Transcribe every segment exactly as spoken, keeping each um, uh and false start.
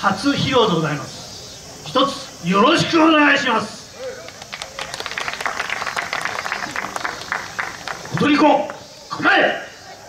初披露でございます。一つよろしくお願いします。踊り子構え。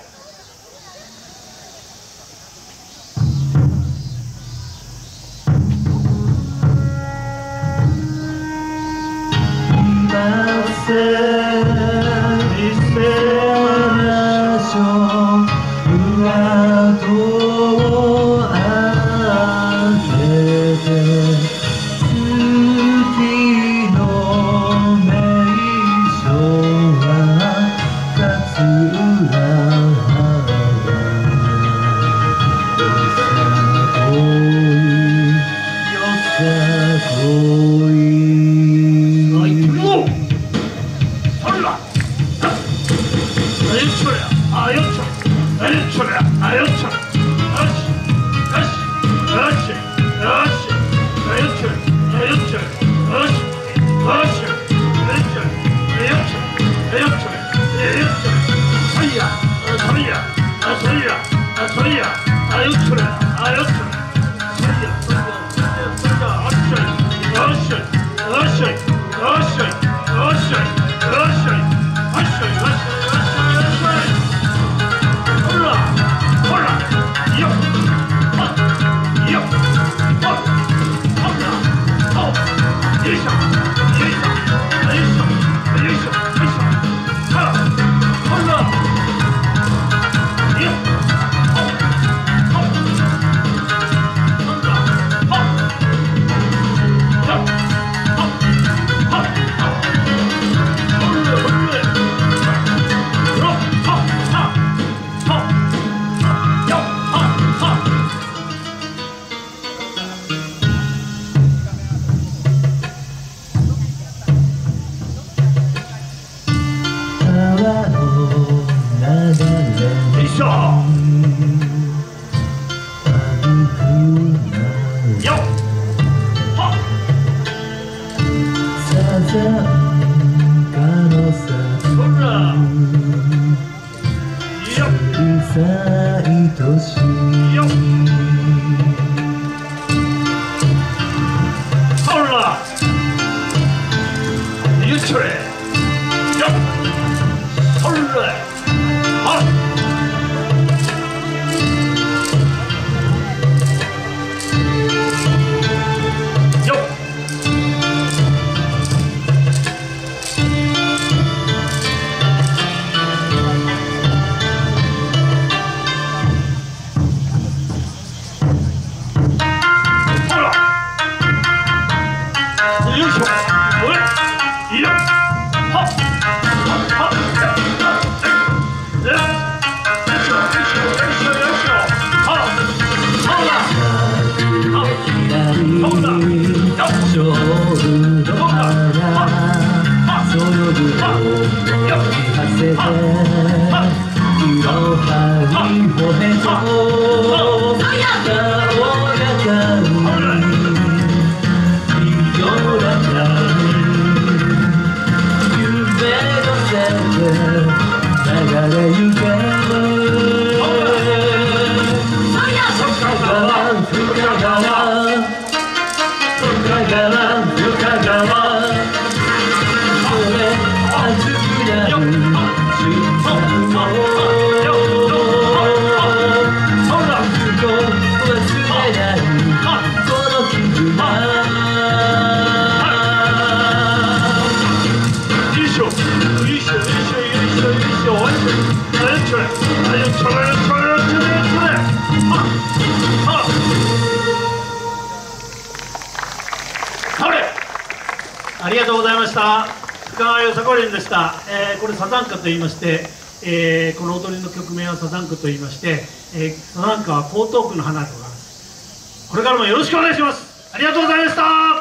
ありがとうございました。深川よさこい連でした。えー、これサザンカと言いまして、えー、この踊りの曲名はサザンカと言いまして、えー、サザンカは江東区の花でございます。これからもよろしくお願いします。ありがとうございました。